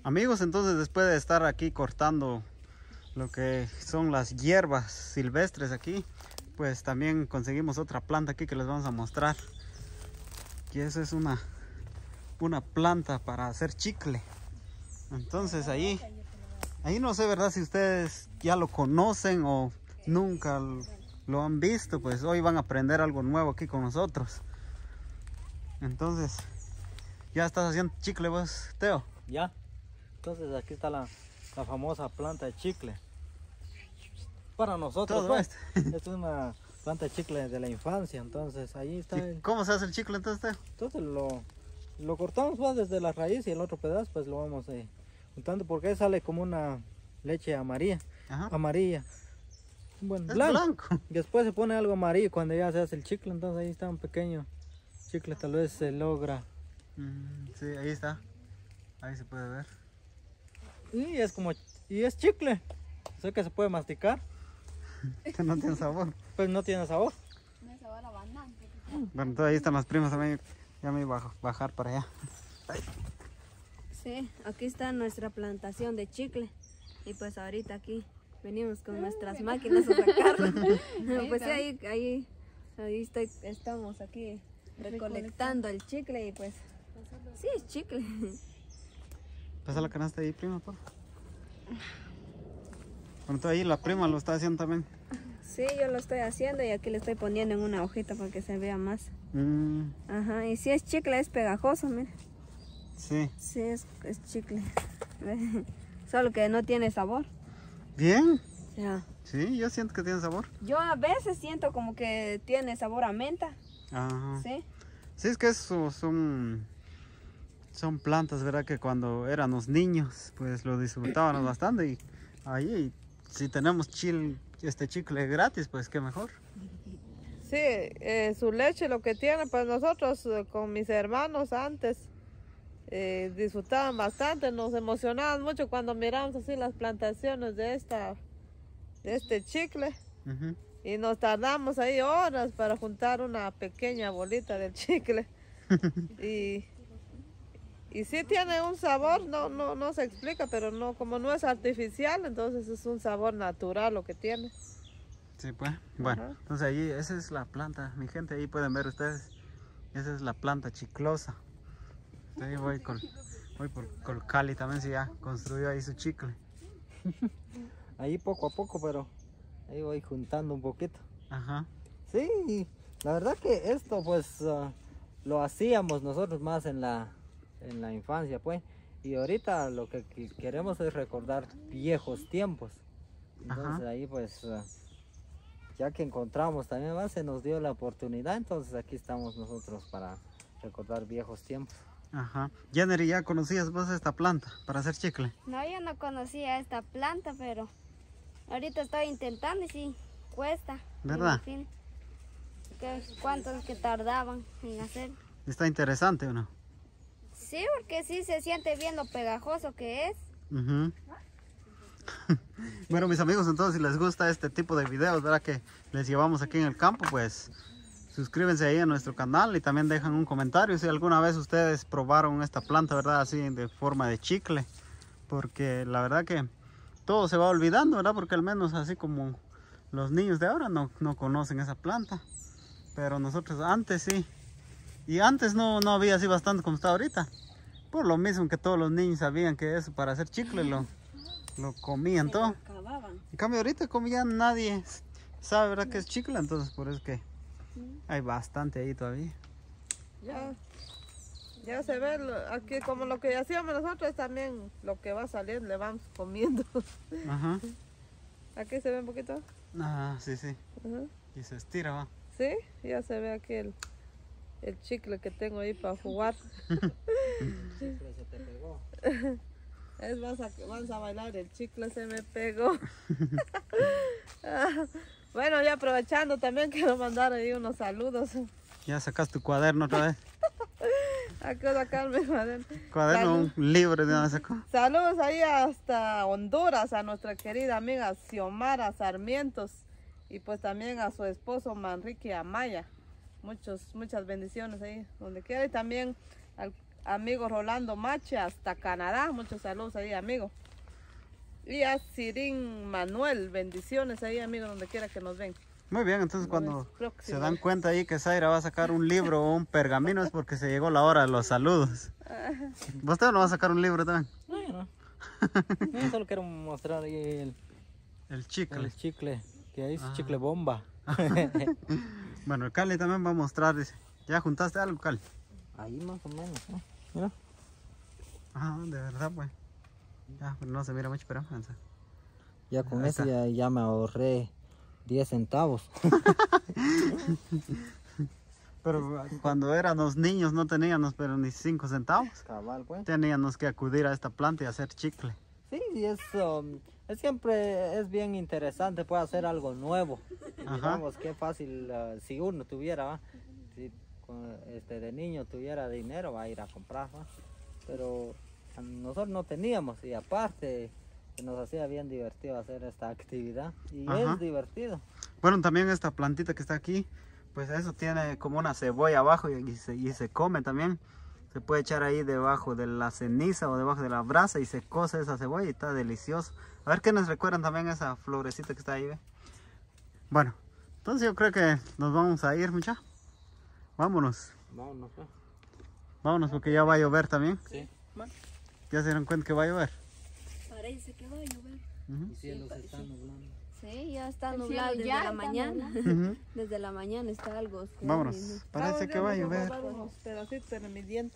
Amigos, entonces después de estar aquí cortando lo que son las hierbas silvestres aquí, pues también conseguimos otra planta aquí que les vamos a mostrar. Y esa es una planta para hacer chicle. Entonces ahí no sé, ¿verdad? Si ustedes ya lo conocen o nunca lo han visto, pues hoy van a aprender algo nuevo aquí con nosotros. Entonces, ¿ya estás haciendo chicle vos, Teo? Ya. Entonces aquí está la famosa planta de chicle. Para nosotros, pues. Esta es una planta de chicle de la infancia, entonces ahí está. ¿Cómo se hace el chicle entonces, Teo? Entonces lo cortamos pues, desde la raíz y el otro pedazo pues lo vamos juntando porque ahí sale como una leche amarilla. Ajá. Amarilla. Bueno, es blanco. Después se pone algo amarillo cuando ya se hace el chicle, entonces ahí está un pequeño chicle, tal vez se logra. Sí, ahí está. Ahí se puede ver. Y es chicle. Sé que se puede masticar. No tiene sabor. Pues no tiene sabor. No sabor a banana. Bueno, entonces ahí están las primas también. Ya me iba a bajar para allá. Sí, aquí está nuestra plantación de chicle. Y pues ahorita aquí venimos con nuestras máquinas a sacarlo. Pues sí, ahí estamos aquí recolectando el chicle y pues sí, es chicle. Pasa la canasta ahí, prima, por favor. Bueno, entonces ahí la prima lo está haciendo también. Sí, yo lo estoy haciendo y aquí le estoy poniendo en una hojita para que se vea más. Ajá, y si es chicle, es pegajoso, mira. Sí. Sí, es chicle. Solo que no tiene sabor. Bien. Ya. Sí, yo siento que tiene sabor. Yo a veces siento como que tiene sabor a menta. Ajá. Sí. Sí, es que eso son plantas, ¿verdad? Que cuando éramos niños, pues lo disfrutábamos bastante. Y ahí, si tenemos chicle gratis, pues qué mejor. Sí, su leche lo que tiene, pues nosotros con mis hermanos antes disfrutaban bastante, nos emocionaban mucho cuando miramos así las plantaciones de este chicle. Y nos tardamos ahí horas para juntar una pequeña bolita del chicle. Y sí tiene un sabor, no se explica, pero no, como no es artificial, entonces es un sabor natural lo que tiene. Sí, pues. Bueno, entonces ahí, esa es la planta, mi gente, ahí pueden ver ustedes. Esa es la planta chiclosa. Ahí voy por Cali también, si ya construyó ahí su chicle. Ahí poco a poco, pero ahí voy juntando un poquito. Ajá. Sí, la verdad que esto pues lo hacíamos nosotros más en la infancia, pues. Y ahorita lo que queremos es recordar viejos tiempos. Entonces ahí pues ya que encontramos también más, se nos dio la oportunidad, entonces aquí estamos nosotros para recordar viejos tiempos. Ajá. Jenny, ¿ya conocías vos esta planta para hacer chicle? No, yo no conocía esta planta, pero ahorita estoy intentando y sí, cuesta. ¿Verdad? ¿Cuántos que tardaban en hacer? ¿Está interesante o no? Sí, porque sí se siente bien lo pegajoso que es. Bueno, mis amigos, entonces si les gusta este tipo de videos, ¿verdad? Que les llevamos aquí en el campo, pues suscríbanse ahí a nuestro canal y también dejan un comentario si alguna vez ustedes probaron esta planta, ¿verdad? Así de forma de chicle, porque la verdad que todo se va olvidando, ¿verdad? Porque al menos así como los niños de ahora no conocen esa planta, pero nosotros antes sí. Y antes no había así bastante como está ahorita. Por lo mismo que todos los niños sabían que eso para hacer chicle lo comían todo. En cambio ahorita como ya nadie sabe, ¿verdad? Que es chicle, entonces por eso que hay bastante ahí todavía. Ya se ve aquí como lo que hacíamos nosotros también, lo que va saliendo le vamos comiendo. Ajá. Aquí se ve un poquito. Ah, sí. Y se estira, va. Sí, ya se ve aquí el chicle que tengo ahí para jugar. Se te pegó. Es vas a bailar, el chicle se me pegó. Bueno, ya aprovechando también quiero mandar ahí unos saludos. Ya sacas tu cuaderno otra vez. Aquí sacarme cuaderno, un libro de donde sacó. Saludos ahí hasta Honduras a nuestra querida amiga Xiomara Sarmientos y pues también a su esposo Manrique Amaya. Muchas bendiciones ahí donde quiera, y también amigo Rolando Mache hasta Canadá. Muchos saludos ahí, amigo. Y a Sirín Manuel, bendiciones ahí, amigo, donde quiera que nos ven. Muy bien, entonces cuando próximo. se dan cuenta ahí que Zaira va a sacar un libro o un pergamino es porque se llegó la hora de los saludos. ¿Usted no va a sacar un libro también? No. Yo solo quiero mostrar ahí El chicle. el chicle, que ahí es chicle bomba. Bueno, el Cali también va a mostrar, dice. ¿Ya juntaste algo, Cali? Ahí más o menos, ¿no? Mira. Ah, de verdad, pues. Ya, pues no se mira mucho, pero avanza. Ya con Ahí eso está. ya me ahorré 10 centavos. Pero cuando éramos niños no teníamos pero ni 5 centavos. Cabal, pues. Teníamos que acudir a esta planta y hacer chicle. Sí, y es siempre es bien interesante, puede hacer algo nuevo. Y Ajá. digamos, qué fácil, si uno tuviera, ¿va? Si de niño tuviera dinero, va a ir a comprar, ¿va? Pero nosotros no teníamos y aparte nos hacía bien divertido hacer esta actividad y Ajá. es divertido. Bueno, también esta plantita que está aquí, pues eso tiene como una cebolla abajo y se come también. Se puede echar ahí debajo de la ceniza o debajo de la brasa y se cose esa cebolla y está delicioso. A ver qué nos recuerdan también esa florecita que está ahí, ¿ve? Bueno, entonces yo creo que nos vamos a ir, mucha. Vámonos. Vámonos, ¿no? Vámonos porque ya va a llover también. Sí. ¿Ya se dieron cuenta que va a llover? Parece que va a llover. Ujú. El cielo se está nublando. Sí, ya está El nublado cielo desde ya la está mañana. Ujú. Desde la mañana está algo oscuro. Vámonos. y no- Parece que va a llover. Voy unos pedacitos en mi diente.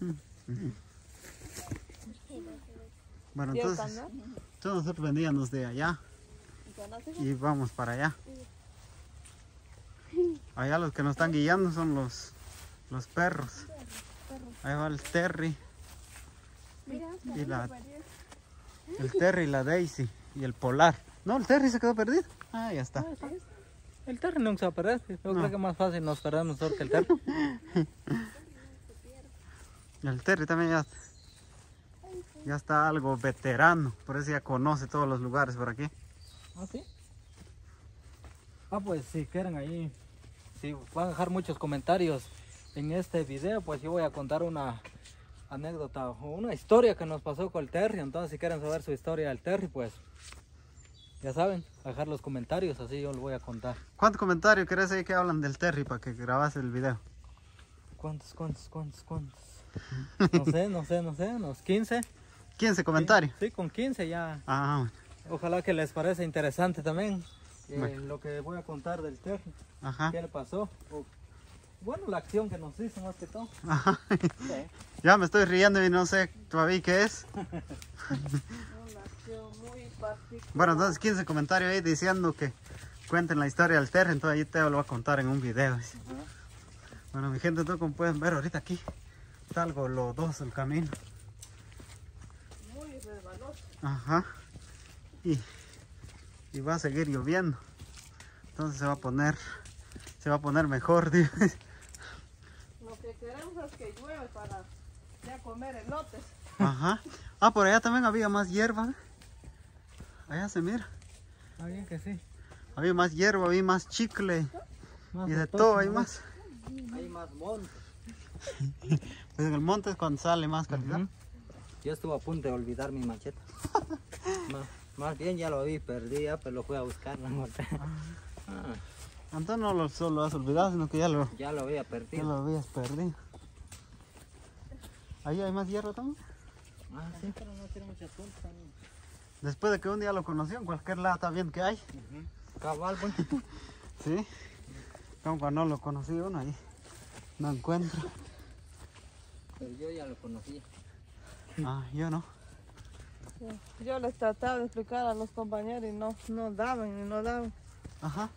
Bueno, ¿Sí, el entonces canal? nosotros veníamos de allá y vamos para allá. Allá los que nos están guiando son los perros. Ahí va el Terry. Y el Terry y la Daisy y el Polar. No, el Terry se quedó perdido. Ah, ya está. El terry nunca se va a perder. Yo No. creo que más fácil nos perdemos nosotros que el terry. El Terry también ya está algo veterano. Por eso ya conoce todos los lugares por aquí. ¿Ah, sí? Ah, pues si quieren ahí, si van a dejar muchos comentarios en este video, pues yo voy a contar una anécdota o una historia que nos pasó con el terry. Entonces si quieren saber su historia del terry, pues ya saben, dejar los comentarios, así yo lo voy a contar. ¿Cuántos comentarios querés ahí que hablan del Terry para que grabas el video? ¿Cuántos? No sé, unos 15. 15 comentarios. Sí, con 15 ya. Ah, bueno. Ojalá que les parezca interesante también Bueno. lo que voy a contar del terry. Ajá. ¿Qué le pasó? Bueno, la acción que nos hizo más que todo. Ajá. Sí. Ya me estoy riendo y no sé todavía qué es. Bueno, entonces 15 comentarios ahí diciendo que cuenten la historia del Terry, entonces ahí te lo voy a contar en un video. Dice. Bueno, mi gente, entonces como pueden ver ahorita aquí está algo lodoso el camino. Muy resbaloso. Ajá. Y va a seguir lloviendo. Entonces se va a poner mejor, dice. Lo que queremos es que llueve para ya comer elotes. Ajá. Ah, por allá también había más hierba. Allá se mira. Ah, bien que sí. Había más hierba, había más chicle. Más Y de otoño, todo hay ¿no? más. Hay más monte. Pues en el monte es cuando sale más calidad. Ujú. Yo estuve a punto de olvidar mi macheta. Más bien ya lo había perdido, pero lo fui a buscar. No encontré. Ah, Entonces no solo lo has olvidado, sino que ya lo había perdido. habías perdido. Ahí hay más hierba también. Ah, sí, pero no tiene mucha punta. Después de que un día lo conoció, en cualquier lado también que hay. Cabal, bueno. Sí. Como cuando no lo conocí uno ahí. No encuentro. Pero yo ya lo conocía. Ah, yo no. Yo les trataba de explicar a los compañeros y no daban. Ajá.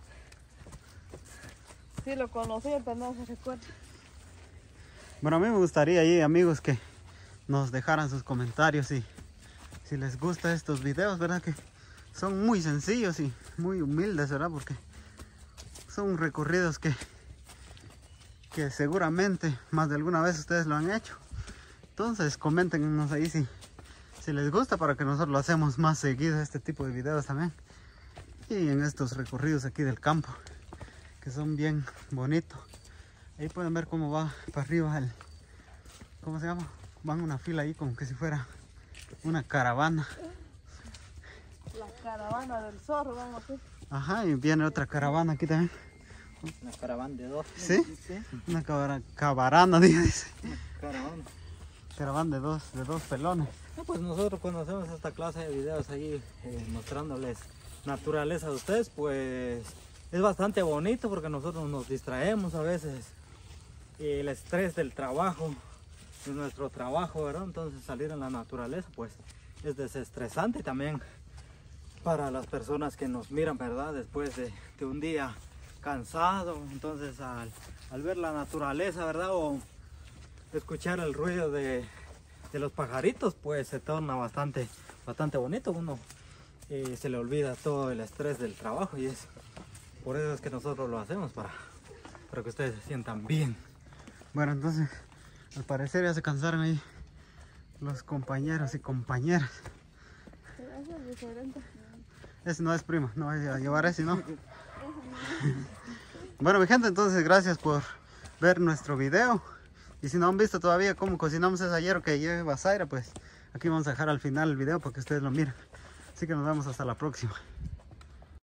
Sí lo conocían, pero no se recuerda. Bueno, a mí me gustaría ahí, amigos, que nos dejaran sus comentarios y si les gustan estos videos, ¿verdad? Que son muy sencillos y muy humildes, ¿verdad? Porque son recorridos que seguramente más de alguna vez ustedes lo han hecho. Entonces, coméntenos ahí si les gusta para que nosotros lo hacemos más seguido, este tipo de videos también. Y en estos recorridos aquí del campo, que son bien bonitos. Ahí pueden ver cómo va para arriba el, ¿cómo se llama? van una fila ahí como que si fuera una caravana. La caravana del zorro, vamos a ver. Ajá, y viene otra caravana aquí también. Una caravana de 2. ¿Sí? Una cabarana, dice. Caravana. Caravana de dos pelones. No, pues nosotros cuando hacemos esta clase de videos ahí mostrándoles naturaleza a ustedes, pues es bastante bonito porque nosotros nos distraemos a veces. El estrés del trabajo, de nuestro trabajo, ¿verdad? Entonces salir en la naturaleza pues es desestresante también para las personas que nos miran, ¿verdad? Después de un día cansado, entonces al ver la naturaleza, ¿verdad? O escuchar el ruido de los pajaritos, pues se torna bastante bonito. Uno se le olvida todo el estrés del trabajo y es por eso es que nosotros lo hacemos, para que ustedes se sientan bien. Bueno, entonces al parecer ya se cansaron ahí los compañeros y compañeras. Eso es diferente. Ese no es prima, no voy a llevar ese, ¿no? Bueno, mi gente, entonces gracias por ver nuestro video. Y si no han visto todavía cómo cocinamos ese hierro que lleva Zaira, pues aquí vamos a dejar al final el video para que ustedes lo miren. Así que nos vemos hasta la próxima.